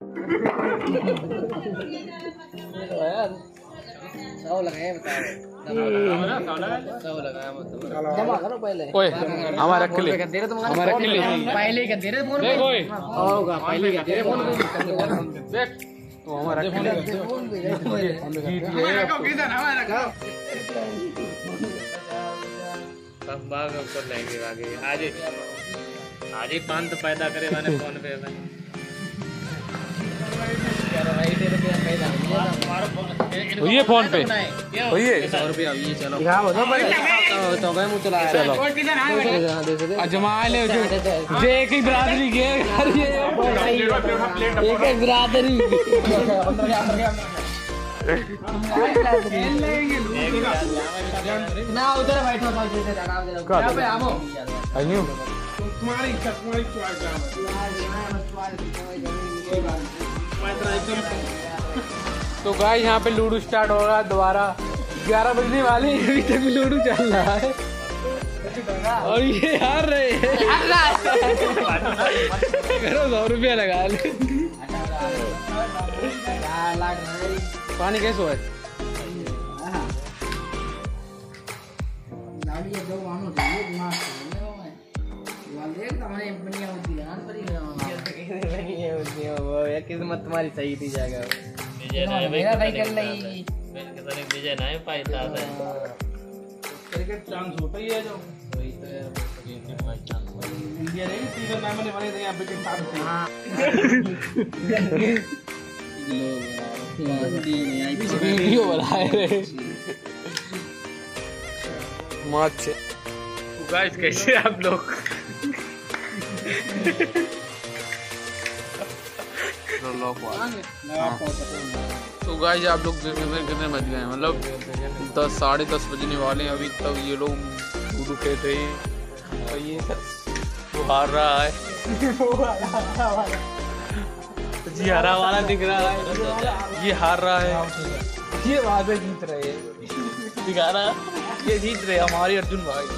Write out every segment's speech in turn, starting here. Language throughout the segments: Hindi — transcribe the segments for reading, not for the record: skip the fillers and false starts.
जमा करो पहले। हमारा किले पहले क्या दे रहे फोन पे? होगा पहले क्या दे रहे फोन पे? देख तो हमारा आज ही पान तो पैदा करे मैंने फोन पे ये फोन पे ये 100 रुपया ये चलो दिखाओ तो गए मुंह चला चलो अजमा ले जे एक ही बिरादरी के एक ही बिरादरी ना उधर बैठो क्या पे आओ अनु तुम्हारी तो गाइस यहाँ पे लूडो स्टार्ट हो रहा है दोबारा। 11 बजने वाले हैं, अभी तक लूडो चल रहा है और ये हार रहे हैं। करो 100 रुपया लगा ले। पानी कैसे है? किस्मत तुम्हारी सही थी जाएगा। मेरा भाई कर ली विजय नहीं पाता है क्रिकेट चांस होता ही है जो वही तो इंडिया नहीं सीजन में मैंने बने थे यहाँ पे के साथ वीडियो बनाए माच। गाइस कैसे आप लोग? तो गाइस आप लोग कितने बज गए हैं? मतलब 10 साढ़े 10 बजने वाले हैं अभी तक ये लोग लूडो खेल रहे हैं और ये वो हार रहा है। जी हरा वाला दिख रहा है, ये हार रहा है, ये वहां से जीत रहे हैं। दिखा रहा ये जीत रहे हमारे अर्जुन भाई।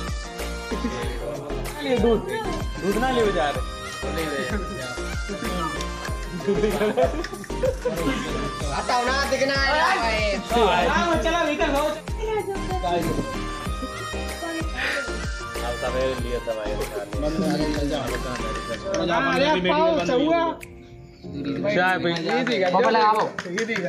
दूध ना ले जा रहे हटाओ ना दिखना है चला भीतर हो सवेरे लिया था भाई चाय भाई ये देगा पापा लगाओ ये देगा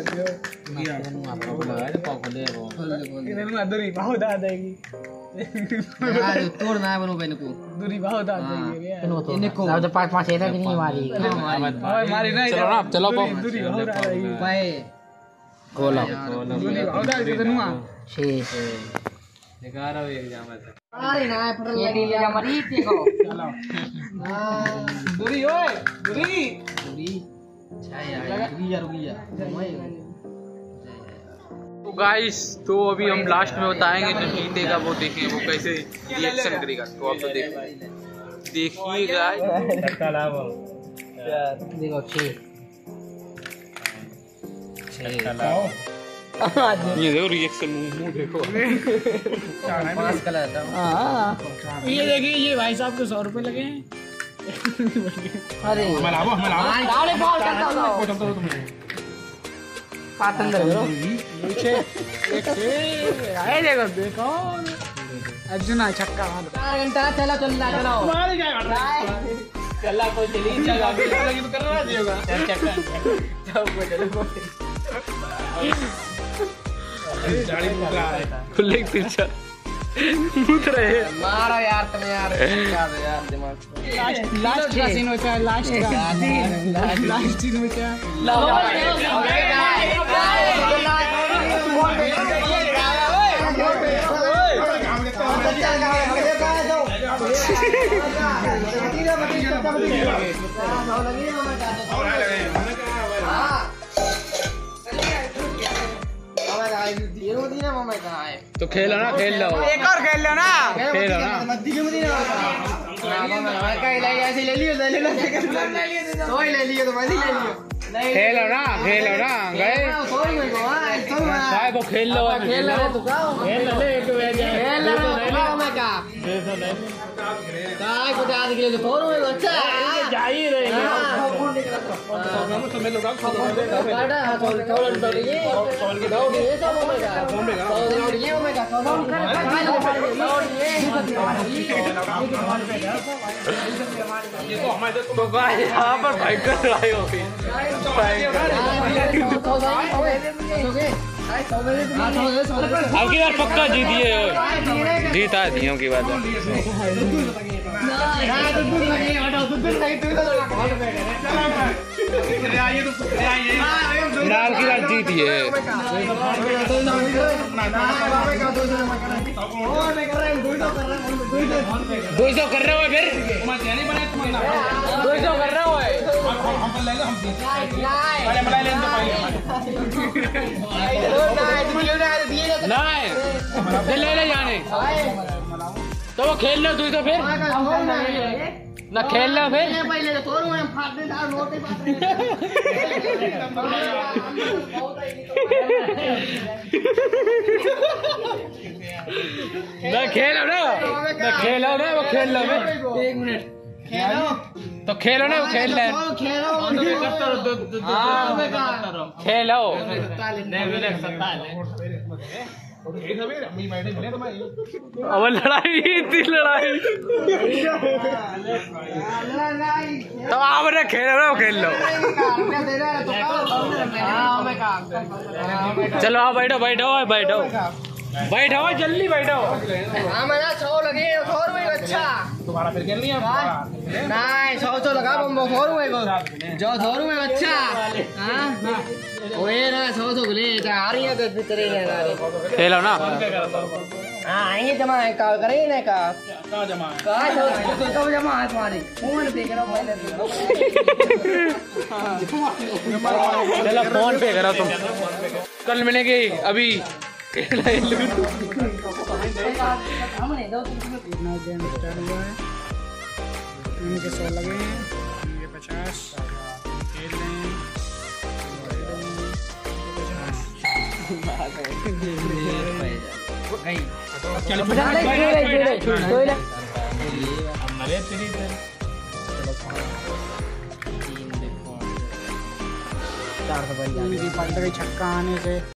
दूरी बहुत आ जाएगी तोड़ना है बनो बहन को दूरी बहुत आ जाएगी इनको अब तो 5-5 है कि नहीं मारी मारी ना चलो ना चलो दूरी बहुत आ जाएगी पाए गोला दूरी बहुत आ जाएगी तनुआ 6 11 हो एग्जाम है अरे ना पर ये ले जा मरी देखो चलो दूरी ओए दूरी तो गाइस तो अभी हम लास्ट में बताएंगे जो जीतेगा वो देखें वो कैसे रिएक्शन करेगा। तो आप तो देखिए गाइस देखो 6 ये देखो रिएक्शन मुंह देखो 5 कलर था। हां ये देखिए ये भाई साहब को 100 रुपए लगे हैं। अरे मलाओ डाले बॉल करता हूं चलो तुमने पास अंदर करो पीछे आए देखो अर्जुन आ छक्का मार 4 घंटा चलो मार जाएगा चला कोई चली चला लगी तो कर रहा देगा गाड़ी मुड़ रहा है खुले तिरछा मुड़ रहे हैं। मारो यार तुम यार दिमाग लास्ट का सीन होता है लास्ट सीन होता तो खेलो ना खेल लो एक और खेल लो ना खेलो ना ऐसे ले लियो ले लियो खेलो ना गए को खेल लो खेल रहे तो का खेल ले एक वेज खेल ले मैं का काय को आध किलो तो थोड़ा में अच्छा जा ही रहे हैं समझ लो का काटा थोड़ा ये कौन के दाव ये सब में का कौन में का ये में का कौन कर ये तो हमारे तो गाइस यहां पर भयंकर लड़ाई हो गई अब की बार पक्का जीतिए जीता है दियों की बात नाल की बात जीतिए 200 कर रहे हो फिर 200 कर रहे हो नहीं ले जाने तो वो खेल लो 200 फिर ना खेल लो फिर ना खेलो ना वो खेल लो 1 मिनट तो खेलो ना वो खेल ले खेलो अब लड़ाई इतनी लड़ाई तो आप ने खेल रहे हो खेल लो चलो आप बैठो बैठो बैठो बैठो जल्दी बैठो मेरा 100 लगे और में अच्छा तुम्हारा फिर खेल नहीं है नहीं 100 लगा बम्बो और में को जो और में अच्छा हां ओए ना 100 ले आ रही है तो तेरे ने खेलो ना हां ये जमा है का करे ना का कहां जमा है का जमा है तुम्हारी फोन पे करो पहले चलो फोन पे करो तुम कल मिलेंगे अभी हमने 2 गेम स्टार्ट हुआ है इनके 100 लगे हैं ये 50 खेल रहे हैं छक्का आने से